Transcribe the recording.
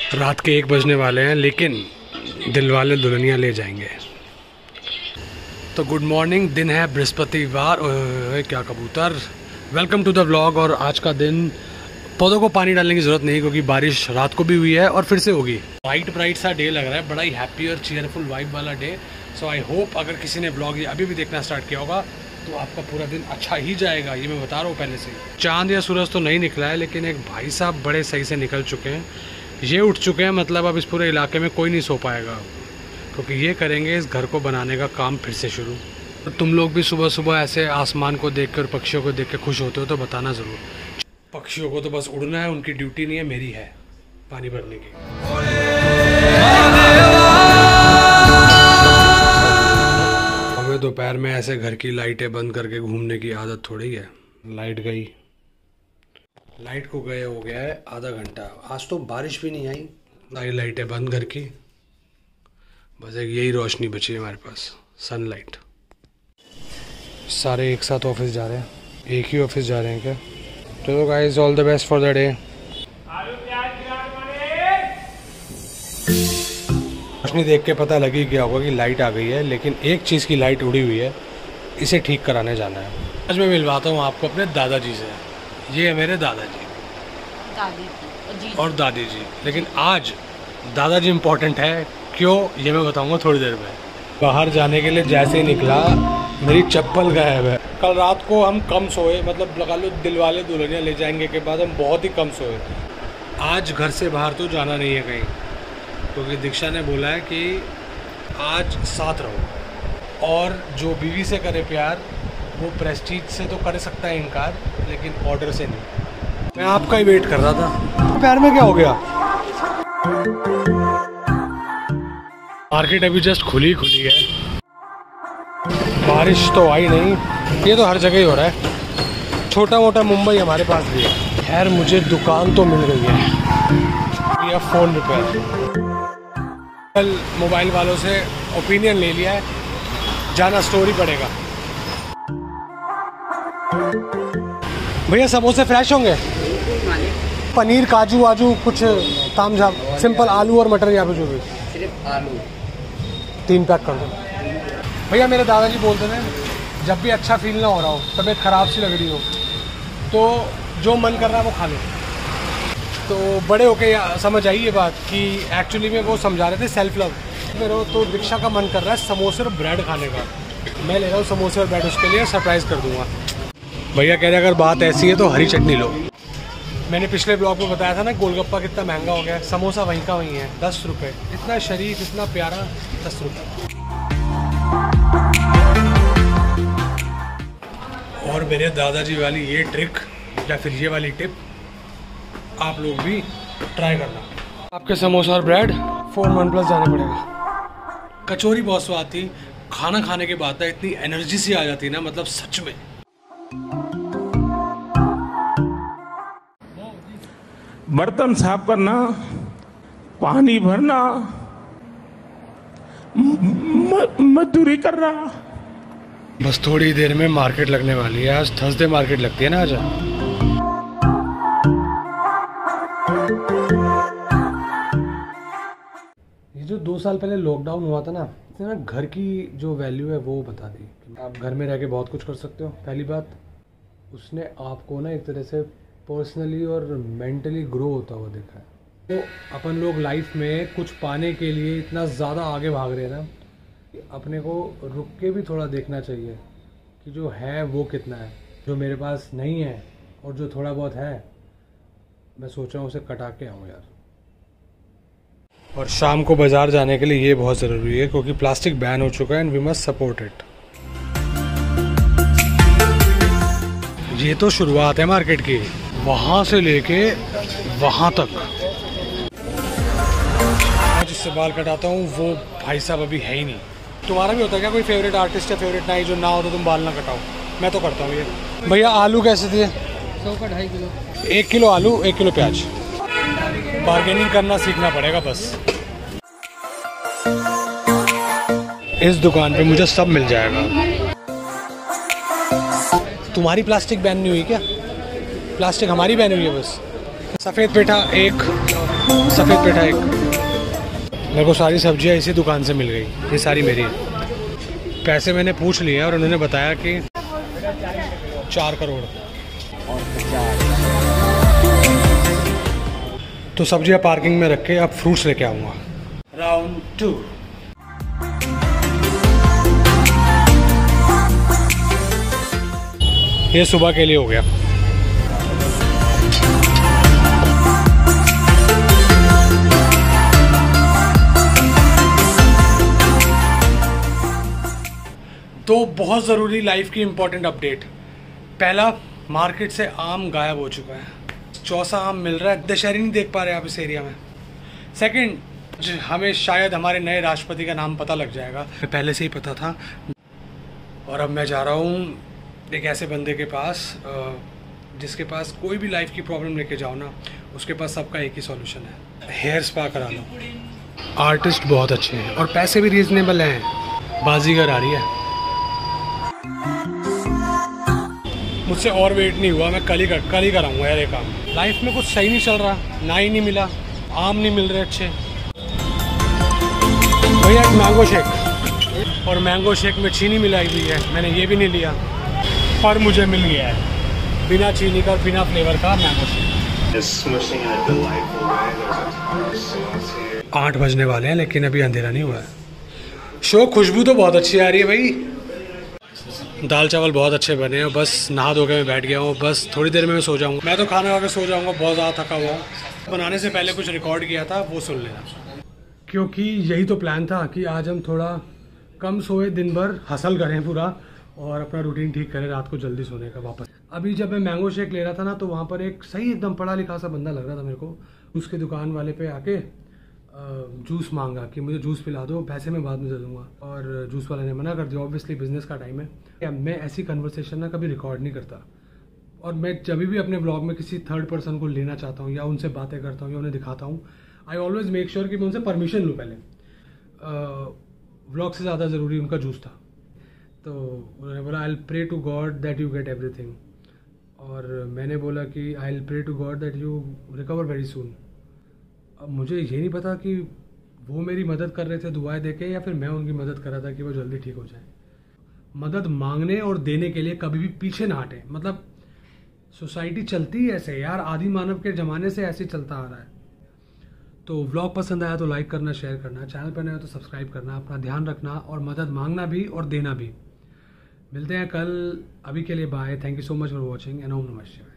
रात के 1 बजने वाले हैं, लेकिन दिलवाले दुल्हनिया ले जाएंगे। तो गुड मॉर्निंग, दिन है बृहस्पतिवार। क्या कबूतर। Welcome to the vlog. और आज का दिन पौधों को पानी डालने की ज़रूरत नहीं, क्योंकि बारिश रात को भी हुई है और फिर से होगी। ब्राइट सा डे लग रहा है, बड़ा ही हैप्पी और चीयरफुल वाइब वाला डे। सो आई होप अगर किसी ने ब्लॉग अभी भी देखना स्टार्ट किया होगा तो आपका पूरा दिन अच्छा ही जाएगा, ये मैं बता रहा हूँ पहले से। चांद या सूरज तो नहीं निकला है, लेकिन एक भाई साहब बड़े सही से निकल चुके हैं। ये उठ चुके हैं, मतलब अब इस पूरे इलाके में कोई नहीं सो पाएगा, क्योंकि ये करेंगे इस घर को बनाने का काम फिर से शुरू। तो तुम लोग भी सुबह सुबह ऐसे आसमान को देख कर, पक्षियों को देख कर खुश होते हो तो बताना ज़रूर। पक्षियों को तो बस उड़ना है, उनकी ड्यूटी नहीं है, मेरी है पानी भरने की। हमें दोपहर में ऐसे घर की लाइटें बंद करके घूमने की आदत थोड़ी है। लाइट गई, लाइट को गए हो गया है आधा घंटा। आज तो बारिश भी नहीं आई, सारी लाइटें बंद घर की, बस एक यही रोशनी बची है हमारे पास, सनलाइट। सारे एक साथ ऑफिस जा रहे हैं, एक ही ऑफिस जा रहे हैं क्या? चलो guys, all the best for the day. रोशनी देख के पता लगी क्या होगा कि लाइट आ गई है, लेकिन एक चीज़ की लाइट उड़ी हुई है, इसे ठीक कराने जाना है। आज मैं मिलवाता हूँ आपको अपने दादाजी से। ये है मेरे दादाजी, दादी और दादी जी। लेकिन आज दादाजी इम्पोर्टेंट है, क्यों ये मैं बताऊँगा थोड़ी देर में। बाहर जाने के लिए जैसे ही निकला, मेरी चप्पल गायब है। कल रात को हम कम सोए, मतलब लगा लो दिलवाले दुल्हनिया ले जाएंगे के बाद हम बहुत ही कम सोए। आज घर से बाहर तो जाना नहीं है कहीं, क्योंकि दीक्षा ने बोला है कि आज साथ रहो। और जो बीवी से करे प्यार, वो प्रेस्टीज से तो कर सकता है इनकार, लेकिन ऑर्डर से नहीं। मैं आपका ही वेट कर रहा था। प्यार में क्या हो गया? मार्केट अभी जस्ट खुली है, बारिश तो आई नहीं। ये तो हर जगह ही हो रहा है, छोटा मोटा मुंबई हमारे पास भी है। खैर मुझे दुकान तो मिल गई है, ये फ़ोन रिपेयर। कल मोबाइल वालों से ओपिनियन ले लिया है, जाना स्टोरी पड़ेगा। भैया समोसे फ्रेश होंगे? पनीर काजू वाजू कुछ ताम झाम, सिंपल आलू और मटर, यहाँ पे जो भी। सिर्फ आलू 3 पैक कर दो भैया। मेरे दादाजी बोलते थे, जब भी अच्छा फील ना हो रहा हो, तबीयत ख़राब सी लग रही हो, तो जो मन कर रहा है वो खा लो। तो बड़े होके समझ आई ये बात कि एक्चुअली में वो समझा रहे थे सेल्फ लव। मेरा तो दीक्षा का मन कर रहा है समोसे और ब्रेड खाने का, मैं ले रहा हूँ समोसे और ब्रेड, उसके लिए सरप्राइज़ कर दूँगा। भैया कह रहे अगर बात ऐसी है तो हरी चटनी लो। मैंने पिछले ब्लॉग में बताया था ना, गोलगप्पा कितना महंगा हो गया, समोसा वहीं का वहीं है, 10 रुपये। इतना शरीफ, इतना प्यारा, 10 रुपये। और मेरे दादाजी वाली ये ट्रिक या फिर ये वाली टिप आप लोग भी ट्राई करना। आपके समोसा और ब्रेड 4 OnePlus जाना पड़ेगा। कचौरी बहुत स्वाद थी, खाना खाने के बाद इतनी एनर्जी सी आ जाती ना, मतलब सच में। बर्तन साफ करना, पानी भरना, मजदूरी करना। बस थोड़ी देर में मार्केट लगने वाली है। आज थर्सडे मार्केट लगती है ना आज। ये जो 2 साल पहले लॉकडाउन हुआ था ना, इसने ना घर की जो वैल्यू है वो बता दी। आप घर में रह के बहुत कुछ कर सकते हो। पहली बात, उसने आपको ना एक तरह से पर्सनली और मेंटली ग्रो होता हुआ देखा है। तो अपन लोग लाइफ में कुछ पाने के लिए इतना ज़्यादा आगे भाग रहे हैं ना, कि अपने को रुक के भी थोड़ा देखना चाहिए कि जो है वो कितना है। जो मेरे पास नहीं है और जो थोड़ा बहुत है, मैं सोच रहा हूँ उसे कटा के आऊँ यार। और शाम को बाज़ार जाने के लिए ये बहुत ज़रूरी है, क्योंकि प्लास्टिक बैन हो चुका है and we must support it. ये तो शुरुआत है मार्केट की, वहाँ से लेके वहाँ तक। मैं जिससे बाल कटाता हूँ वो भाई साहब अभी है ही नहीं। तुम्हारा भी होता है क्या कोई फेवरेट आर्टिस्ट या फेवरेट नाई, जो ना हो तो तुम बाल ना कटाओ? मैं तो करता हूँ ये। भैया आलू कैसे दिए? 100 का 2.5 किलो। 1 किलो आलू, 1 किलो प्याज। बार्गेनिंग करना सीखना पड़ेगा बस। इस दुकान पे मुझे सब मिल जाएगा। तुम्हारी प्लास्टिक बैन नहीं हुई क्या? प्लास्टिक हमारी बैन हुई है बस। सफ़ेद पेठा एक, सफ़ेद पेठा एक। मेरे को सारी सब्जियां इसी दुकान से मिल गई, ये सारी मेरी है। पैसे मैंने पूछ लिए और उन्होंने बताया कि 4 करोड़। तो सब्जियां पार्किंग में रख के अब फ्रूट्स लेके आऊँगा। राउंड 2। ये सुबह के लिए हो गया। तो बहुत ज़रूरी लाइफ की इम्पोर्टेंट अपडेट। पहला, मार्केट से आम गायब हो चुका है, चौसा आम मिल रहा है, दशहरी नहीं देख पा रहे आप इस एरिया में। सेकंड, हमें शायद हमारे नए राष्ट्रपति का नाम पता लग जाएगा, पहले से ही पता था। और अब मैं जा रहा हूँ एक ऐसे बंदे के पास जिसके पास कोई भी लाइफ की प्रॉब्लम लेके जाओ ना, उसके पास सबका एक ही सॉल्यूशन है, हेयर स्पा करा लो। आर्टिस्ट बहुत अच्छे हैं और पैसे भी रीजनेबल हैं। बाजीगर आ रही है। मुझसे और वेट नहीं हुआ, मैं कल ही कराऊंगा यार ये काम। लाइफ में कुछ सही नहीं चल रहा, ना ही नहीं मिला, आम नहीं मिल रहे अच्छे। भैया एक मैंगो शेक, और मैंगो शेक में चीनी मिलाई हुई है, मैंने ये भी नहीं लिया, पर मुझे मिल गया है बिना चीनी का, बिना फ्लेवर का मैंगो शेक। 8 बजने वाले हैं लेकिन अभी अंधेरा नहीं हुआ है। शो खुशबू तो बहुत अच्छी आ रही है भाई। दाल चावल बहुत अच्छे बने हैं, बस नहा धो के मैं बैठ गया हूँ, बस थोड़ी देर में मैं सो जाऊँगा। मैं तो खाना खा के सो जाऊँगा, बहुत ज़्यादा थका हुआ। बनाने से पहले कुछ रिकॉर्ड किया था, वो सुन लेना, क्योंकि यही तो प्लान था कि आज हम थोड़ा कम सोए, दिन भर हसल करें पूरा और अपना रूटीन ठीक करें, रात को जल्दी सोने का वापस। अभी जब मैं मैंगो शेक ले रहा था ना, तो वहाँ पर एक सही एकदम पढ़ा लिखा सा बंदा लग रहा था मेरे को। उसके दुकान वाले पे आके जूस मांगा कि मुझे जूस पिला दो, पैसे मैं बाद में दे दूंगा, और जूस वाले ने मना कर दिया। ऑब्वियसली बिजनेस का टाइम है। मैं ऐसी कन्वर्सेशन ना कभी रिकॉर्ड नहीं करता, और मैं जब भी अपने ब्लॉग में किसी थर्ड पर्सन को लेना चाहता हूँ या उनसे बातें करता हूँ या उन्हें दिखाता हूँ, आई ऑलवेज मेक श्योर कि मैं उनसे परमिशन लूँ पहले। ब्लॉग से ज़्यादा ज़रूरी उनका जूस था। तो उन्होंने बोला I will pray to God that you get everything, और मैंने बोला कि I will pray to God that you recover very soon. अब मुझे ये नहीं पता कि वो मेरी मदद कर रहे थे दुआएं देके, या फिर मैं उनकी मदद कर रहा था कि वो जल्दी ठीक हो जाए। मदद मांगने और देने के लिए कभी भी पीछे ना हटे। मतलब सोसाइटी चलती है ऐसे यार, आदि मानव के ज़माने से ऐसे चलता आ रहा है। तो व्लॉग पसंद आया तो लाइक करना, शेयर करना, चैनल पर नए हो तो सब्सक्राइब करना, अपना ध्यान रखना और मदद मांगना भी और देना भी। मिलते हैं कल, अभी के लिए bye. Thank you so much for watching and ओम नमः शिवाय।